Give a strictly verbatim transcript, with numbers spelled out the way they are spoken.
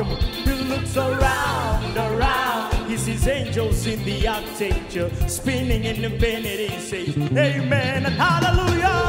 come on. He looks around, around. He sees angels in the architecture, spinning in the bed, and he says, amen and hallelujah.